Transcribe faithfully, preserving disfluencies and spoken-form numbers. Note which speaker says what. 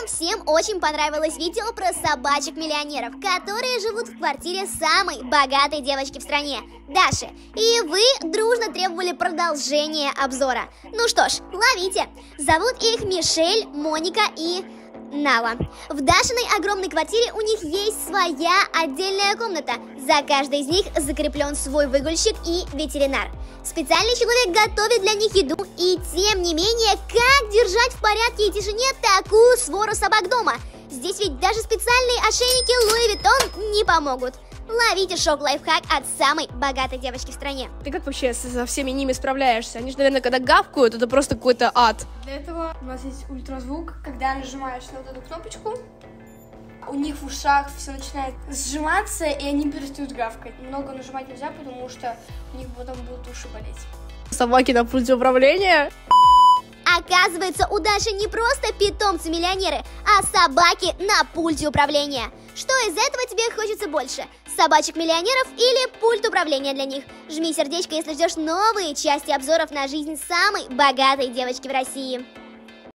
Speaker 1: нам всем очень понравилось видео про собачек-миллионеров, которые живут в квартире самой богатой девочки в стране, Даши. И вы дружно требовали продолжения обзора. Ну что ж, ловите. Зовут их Мишель, Моника и Нала. В Дашиной огромной квартире у них есть своя отдельная комната. За каждой из них закреплен свой выгульщик и ветеринар. Специальный человек готовит для них еду, и тем не менее, как держать в порядке и тишине такую свору собак дома? Здесь ведь даже специальные ошейники Луи Виттон не помогут. Ловите шок-лайфхак от самой богатой девочки в стране.
Speaker 2: Ты как вообще со всеми ними справляешься? Они же, наверное, когда гавкают, это просто какой-то ад.
Speaker 3: Для этого у нас есть ультразвук. Когда нажимаешь на вот эту кнопочку, у них в ушах все начинает сжиматься, и они перестают гавкать. Много нажимать нельзя, потому что у них потом будут уши болеть.
Speaker 2: Собаки на пульте управления?
Speaker 1: Оказывается, у Даши не просто питомцы-миллионеры, а собаки на пульте управления. Что из этого тебе хочется больше? Собачек-миллионеров или пульт управления для них? Жми сердечко, если ждешь новые части обзоров на жизнь самой богатой девочки в России.